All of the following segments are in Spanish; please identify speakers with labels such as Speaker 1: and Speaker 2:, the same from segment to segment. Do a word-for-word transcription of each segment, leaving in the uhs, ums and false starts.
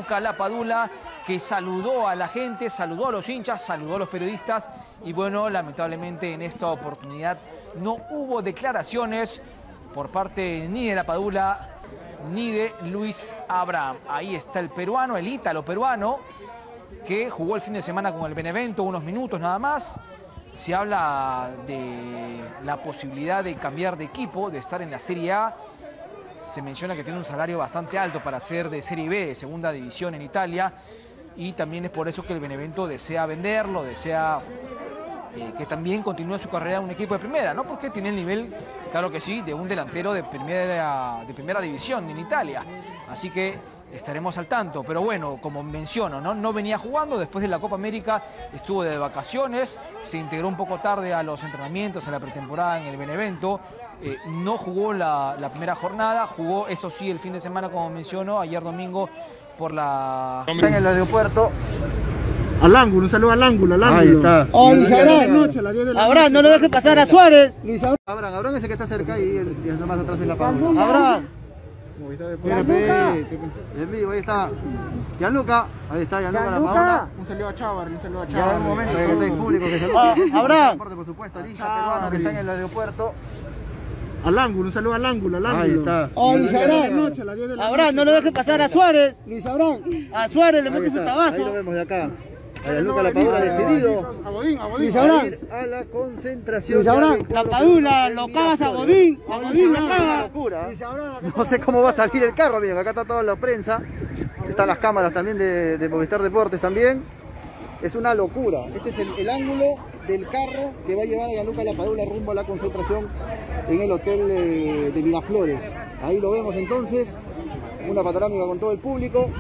Speaker 1: Gianluca Lapadula, que saludó a la gente, saludó a los hinchas, saludó a los periodistas y bueno, lamentablemente en esta oportunidad no hubo declaraciones por parte ni de Lapadula ni de Luis Abraham. Ahí está el peruano, el ítalo peruano, que jugó el fin de semana con el Benevento, unos minutos nada más. Se habla de la posibilidad de cambiar de equipo, de estar en la Serie A. Se menciona que tiene un salario bastante alto para ser de Serie B, de segunda división en Italia. Y también es por eso que el Benevento desea venderlo, desea eh, que también continúe su carrera en un equipo de primera, ¿no? Porque tiene el nivel, claro que sí, de un delantero de primera, de primera división en Italia. Así que estaremos al tanto, pero bueno, como menciono, ¿no? no venía jugando, después de la Copa América estuvo de vacaciones, se integró un poco tarde a los entrenamientos, a la pretemporada en el Benevento, eh, no jugó la, la primera jornada, jugó eso sí el fin de semana como menciono, ayer domingo por la...
Speaker 2: Está en el aeropuerto.
Speaker 3: Al ángulo, un saludo al ángulo, al ángulo.
Speaker 2: Ahí está.
Speaker 3: Oh, Luis Abraham.
Speaker 2: Abraham, no le dejes pasar a Suárez.
Speaker 3: Luis Abraham. Abraham, Abraham es el que está cerca y el, y el nomás atrás en la palma.
Speaker 2: Abraham.
Speaker 3: Gianluca. En vivo, ahí está. Gianluca, ahí está Gianluca La Padula. Un saludo a Chávar, un saludo a Chávar. Ya en un momento que está el público que saluda.
Speaker 2: Ah, Abraham.
Speaker 3: Por supuesto, el hincha peruano que está en el aeropuerto. Al ángulo, un saludo al ángulo, al ángulo.
Speaker 2: Ahí está.
Speaker 3: Oh, Luis Abraham.
Speaker 2: Abraham, no le dejes pasar a Suárez.
Speaker 3: Luis Abraham.
Speaker 2: A Suárez le metes un
Speaker 3: Ahí
Speaker 2: tabazo.
Speaker 3: lo vemos de acá. A Gianluca La Padula decidido.
Speaker 4: A Godín, a Godín.
Speaker 3: Luis Abraham. A la concentración.
Speaker 2: Luis Abraham, La Padula, lo cagas a Godín. A Godín lo cagas.
Speaker 3: Locura. No sé cómo va a salir el carro, miren, acá está toda la prensa. Están las cámaras también de, de Movistar Deportes también. Es una locura. Este es el, el ángulo del carro que va a llevar a Gianluca La Padula rumbo a la concentración en el hotel de, de Miraflores. Ahí lo vemos entonces. Una panorámica con todo el público.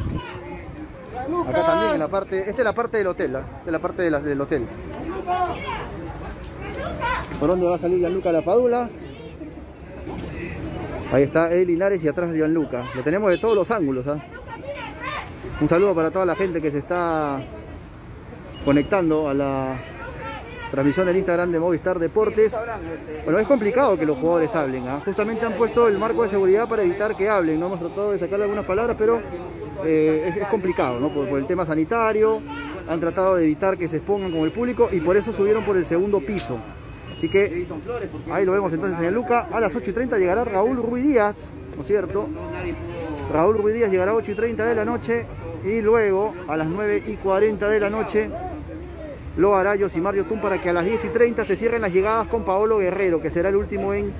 Speaker 3: Acá también en la parte, esta es la parte del hotel, ¿eh? Esta es la parte de la, del hotel. ¿Por dónde va a salir Gianluca La Padula? Ahí está el Linares y atrás Gianluca. Lo tenemos de todos los ángulos, ¿eh? Un saludo para toda la gente que se está conectando a la transmisión del Instagram de Movistar Deportes. Bueno, es complicado que los jugadores hablen, ¿eh? Justamente han puesto el marco de seguridad para evitar que hablen. No hemos tratado de sacarle algunas palabras, pero eh, es, es complicado, ¿no? Por, por el tema sanitario. Han tratado de evitar que se expongan con el público y por eso subieron por el segundo piso. Así que ahí lo vemos entonces en el Luca. A las ocho y treinta llegará Raúl Ruiz Díaz, ¿no es cierto? Raúl Ruiz Díaz llegará a ocho y treinta de la noche y luego a las nueve y cuarenta de la noche lo hará Yosimar Yotun para que a las diez y treinta se cierren las llegadas con Paolo Guerrero, que será el último en...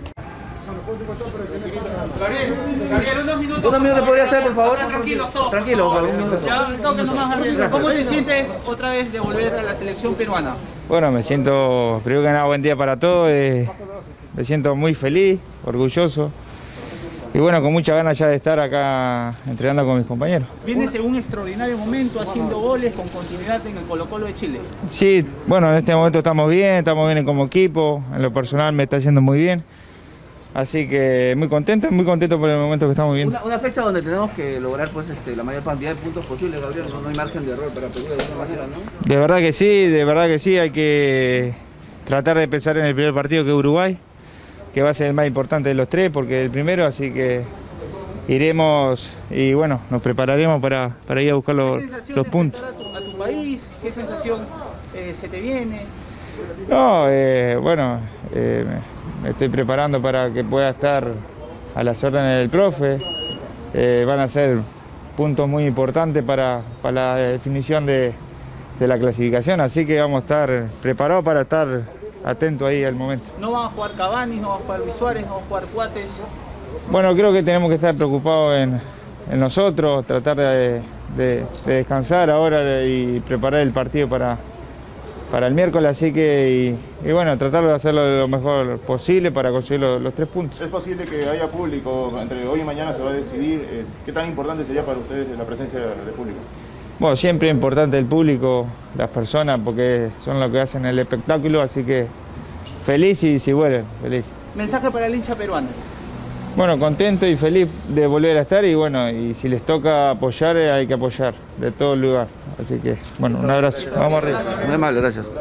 Speaker 5: Gabriel, Gabriel, unos minutos.
Speaker 3: ¿Unos minutos podría ser, por favor?
Speaker 5: Tranquilos, todos.
Speaker 3: Tranquilo, por favor.
Speaker 5: Ya, toque nomás, Gabriel. ¿Cómo te sientes otra vez de volver a la selección peruana?
Speaker 6: Bueno, me siento, primero que nada, buen día para todos. Eh, me siento muy feliz, orgulloso. Y bueno, con muchas ganas ya de estar acá entrenando con mis compañeros.
Speaker 5: Vienes en un extraordinario momento haciendo goles con continuidad en el Colo-Colo de Chile.
Speaker 6: Sí, bueno, en este momento estamos bien, estamos bien como equipo. En lo personal me está yendo muy bien. Así que muy contento, muy contento por el momento que estamos viviendo.
Speaker 7: Una, una fecha donde tenemos que lograr pues este, la mayor cantidad de puntos posible, Gabriel. No, no hay margen de error para Perú de alguna manera, ¿no?
Speaker 6: De verdad que sí, de verdad que sí. Hay que tratar de pensar en el primer partido, que es Uruguay, que va a ser el más importante de los tres, porque es el primero, así que iremos y bueno, nos prepararemos para, para ir a buscar los, los puntos.
Speaker 5: A tu, a tu país, ¿qué sensación eh, se te viene?
Speaker 6: No, eh, bueno, eh, me estoy preparando para que pueda estar a las órdenes del profe. Eh, van a ser puntos muy importantes para, para la definición de, de la clasificación, así que vamos a estar preparados para estar atento ahí al momento.
Speaker 5: ¿No van a jugar Cavani, no va a jugar Luis Suárez, no va a jugar Cuates?
Speaker 6: Bueno, creo que tenemos que estar preocupados en, en nosotros, tratar de, de, de descansar ahora y preparar el partido para, para el miércoles, así que, y, y bueno, tratar de hacerlo lo mejor posible para conseguir los, los tres puntos.
Speaker 4: ¿Es posible que haya público? Entre hoy y mañana se va a decidir. Eh, ¿Qué tan importante sería para ustedes la presencia de público?
Speaker 6: Bueno, siempre es importante el público, las personas, porque son los que hacen el espectáculo, así que feliz y si vuelven, feliz.
Speaker 5: Mensaje para el hincha peruano.
Speaker 6: Bueno, contento y feliz de volver a estar y bueno, y si les toca apoyar, hay que apoyar de todo el lugar. Así que, bueno, un abrazo. Vamos arriba.
Speaker 7: No es malo, gracias.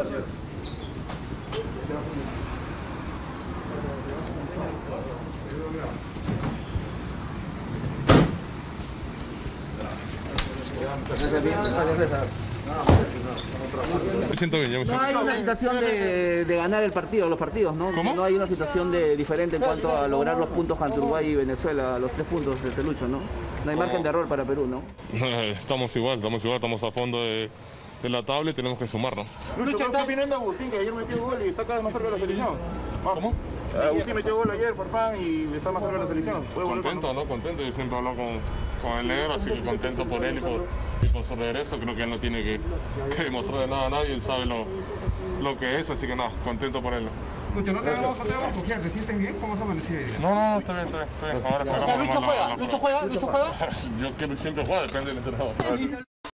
Speaker 8: Me siento bien, ya me
Speaker 7: No
Speaker 8: siento
Speaker 7: hay una situación de, de ganar el partido, los partidos, ¿no?
Speaker 8: ¿Cómo?
Speaker 7: No hay una situación de, diferente en cuanto a lograr los puntos ante Uruguay y Venezuela, los tres puntos de Lucho, ¿no? No hay margen de error para Perú, ¿no?
Speaker 8: Estamos igual, estamos igual, estamos a fondo de, de la tabla y tenemos que sumarnos.
Speaker 4: Lucho, ¿qué está opinando Agustín, que ayer metió gol y está cada vez más cerca de la selección? ¿Cómo? Agustín metió gol ayer, Farfán, y está más cerca de la selección.
Speaker 8: Contento, ¿no? Contento, yo siempre hablo con, con el negro, así que contento por él y por, y por su regreso. Creo que él no tiene que, que demostrar de nada a nadie, él sabe lo, lo que es, así que nada, contento por él.
Speaker 9: Lucho, no te vamos, no te vamos a coger, ¿te sientes bien? ¿Cómo se amanecía?
Speaker 8: No, no, no, está bien, está bien, está bien. Ahora
Speaker 5: O sea, Lucho juega, Lucho juega, Lucho juega.
Speaker 8: Yo quiero que siempre juega, depende del entrenador.